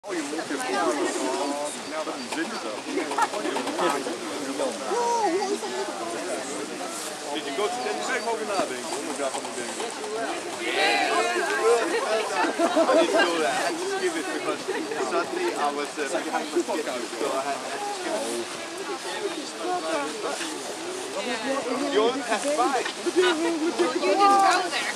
Oh, je moet je nou, dat is zin zo. Did you go to the same over nadenken? Om ik daarvan moet denken. I didn't know that. I had to skip it because suddenly I was behind the fuck out. So I had to skip it. You only passed by. Well, you didn't go there.